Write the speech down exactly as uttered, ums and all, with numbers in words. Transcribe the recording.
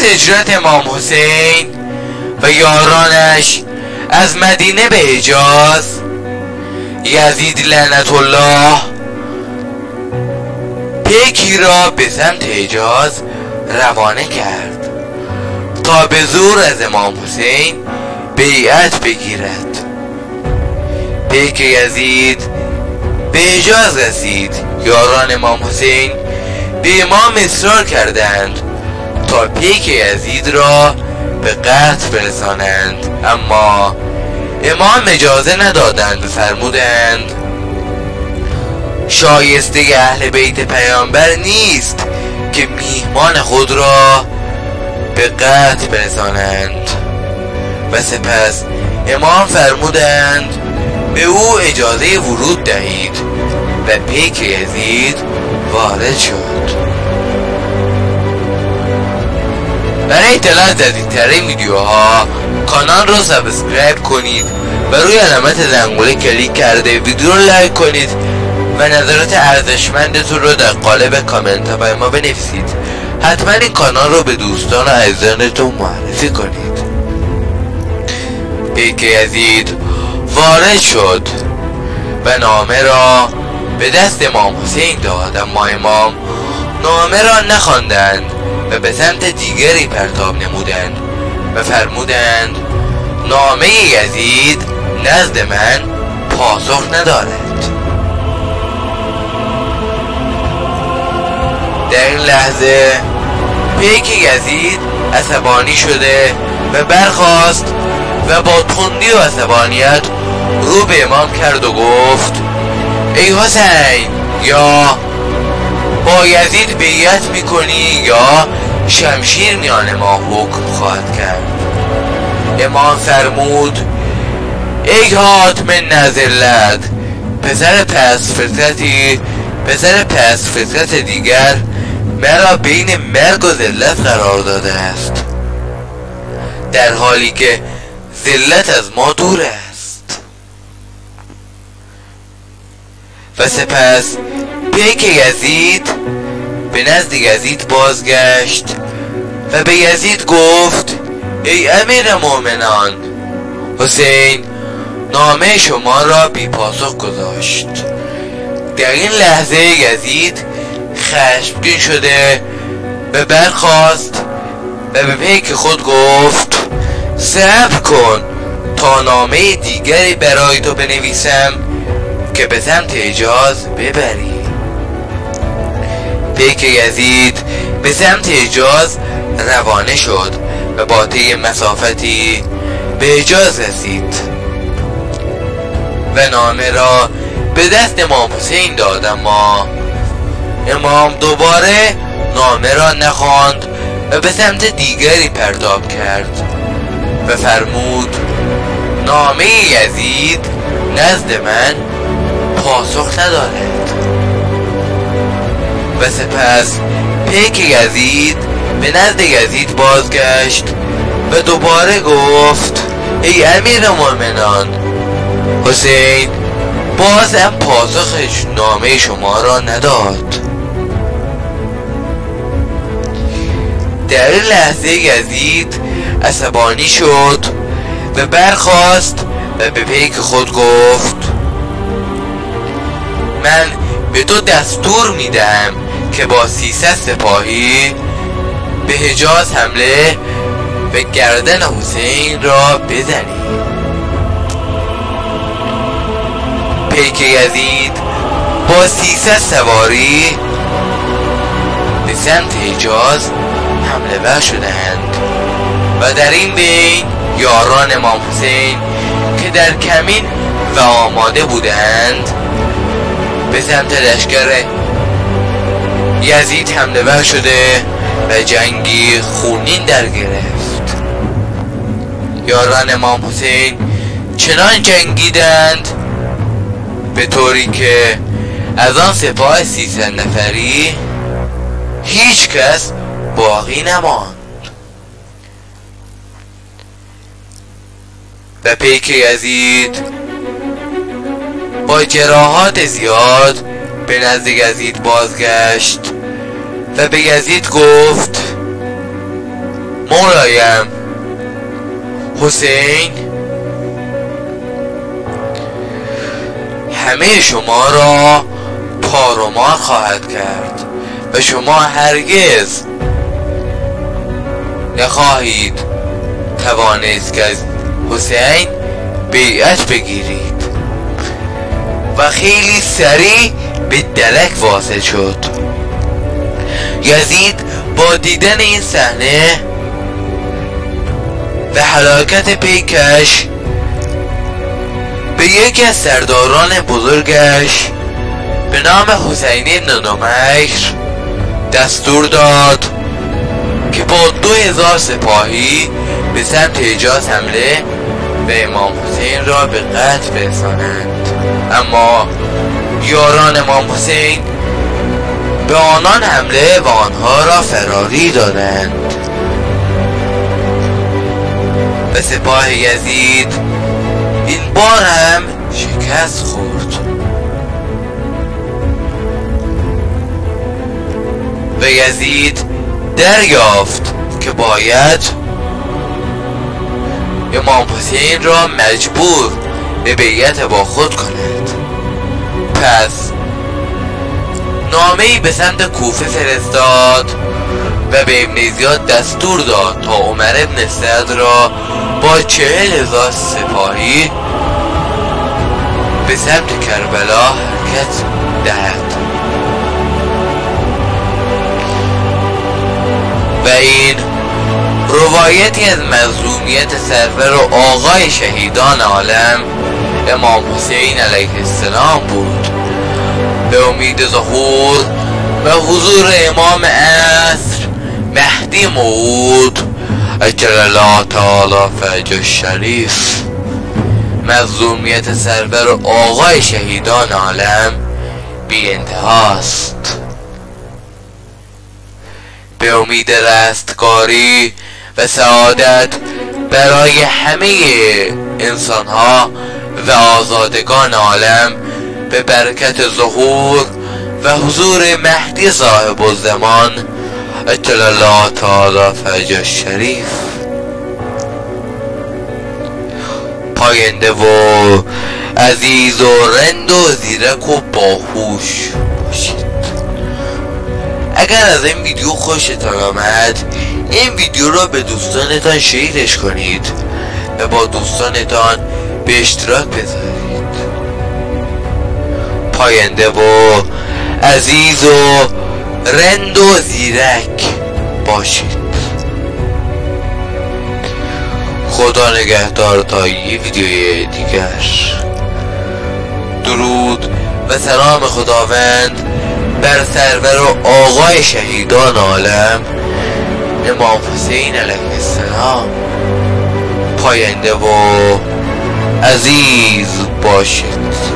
هجرت امام حسین و یارانش از مدینه به حجاز، یزید لعنت الله پیکی را به سمت حجاز روانه کرد تا به زور از امام حسین بیعت بگیرد. پیک یزید به حجاز رسید. یاران امام حسین به امام اصرار کردند تا پیک یزید را به قتل برسانند، اما امام اجازه ندادند و فرمودند شایسته اهل بیت پیامبر نیست که میهمان خود را به قتل برسانند. و سپس امام فرمودند به او اجازه ورود دهید و پیک یزید وارد شد. برای اطلاع جدیدترین ویدیوها کانال رو سابسکرایب کنید و روی علامت زنگوله کلیک کرده ویدیو رو لایک کنید و نظرات ارزشمندتون رو در قالب کامنت ها به ما بنویسید. حتما این کانال رو به دوستان و عزیزانتون معرفی کنید. پیک یزید وارد شد و نامه را به دست امام حسین داد، اما امام نامه را نخواندند و به سمت دیگری پرتاب نمودند و فرمودند نامه یزید نزد من پاسخ ندارد. در این لحظه پیک یزید عصبانی شده و برخاست و با تندی و عصبانیت رو به امام کرد و گفت ای حسین، یا با یزید بیعت میکنی یا شمشیر میان ما حکم خواهد کرد. امام فرمود ای حاتم نزلت، پسر پس فطرتی پسر پس فطرت دیگر مرا بین مرگ و ذلت قرار داده است، در حالی که ذلت از ما دور است. و سپس پیک یزید به نزد یزید بازگشت و به یزید گفت ای امیر مومنان، حسین نامه شما را بی پاسخ گذاشت. در این لحظه یزید خشمگین شده و برخاست و به پیک خود گفت صبر کن تا نامه دیگری برای تو بنویسم که به سمت حجاز ببری. پیک یزید به سمت حجاز روانه شد و با طی مسافتی به حجاز رسید و نامه را به دست امام حسین داد، اما امام دوباره نامه را نخواند و به سمت دیگری پرتاب کرد و فرمود نامه یزید نزد من پاسخ ندارد. و سپس پیک یزید به نزد یزید بازگشت و دوباره گفت ای امیر مومنان، حسین باز هم پاسخ نامه شما را نداد. در این لحظه یزید عصبانی شد و برخاست و به پیک خود گفت من به تو دستور میدم که با سیصد سپاهی به حجاز حمله و گردن حسین را بزنی. پیک یزید با سیصد سواری به سمت حجاز حمله ور شدند و در این بین یاران امام حسین که در کمین و آماده بودند به سمت لشکر یزید حمله ور شده و جنگی خونین در گرفت. یاران امام حسین چنان جنگیدند به طوری که از آن سپاه سیصد نفری هیچ کس باقی نماند و پیک یزید با جراحات زیاد به نزد یزید بازگشت و به یزید گفت مولایم حسین همه شما را تارومار خواهد کرد و شما هرگز نخواهید توانست که از حسین بیعت بگیرید. و خیلی سریع به دلک واصل شد. یزید با دیدن این صحنه و هلاکت پیکش به یکی از سرداران بزرگش به نام حسین بن نمیر دستور داد که با دو هزار سپاهی به سمت حجاز حمله و امام حسین را به قتل برسانند. اما یاران امام حسین به آنان حمله و آنها را فراری دادند و سپاه یزید این بار هم شکست خورد و یزید دریافت که باید امام حسین را مجبور به بیعت با خود کند. پس نامه‌ای به سمت کوفه فرستاد و به ابن زیاد دستور داد تا عمر بن سعد را با چهل هزار سپاهی به سمت کربلا حرکت دهد و این روایتی از مظلومیت سرور و آقای شهیدان عالم امام حسین علیه السلام بود. به امید ظهور و حضور امام عصر مهدی موعود عجل الله تعالی فرجه الشریف مظلومیت سرور و آقای شهیدان عالم بی انتهاست. به امید رستگاری و سعادت برای همه انسان ها و آزادگان عالم به برکت ظهور و حضور مهدی صاحب الزمان عجل الله تعالی فرجه الشریف پاینده و عزیز و رند و زیرک و باهوش باشید. اگر از این ویدیو خوشتان آمد این ویدیو را به دوستانتان شیرش کنید و با دوستانتان به اشتراک بذارید. پاینده و عزیز و رند و زیرک باشید. خدا نگهدار تا یه ویدیوی دیگر. درود و سلام خداوند بر سرور و آقای شهیدان عالم امام حسین علیه السلام. پاینده و عزیز باشید.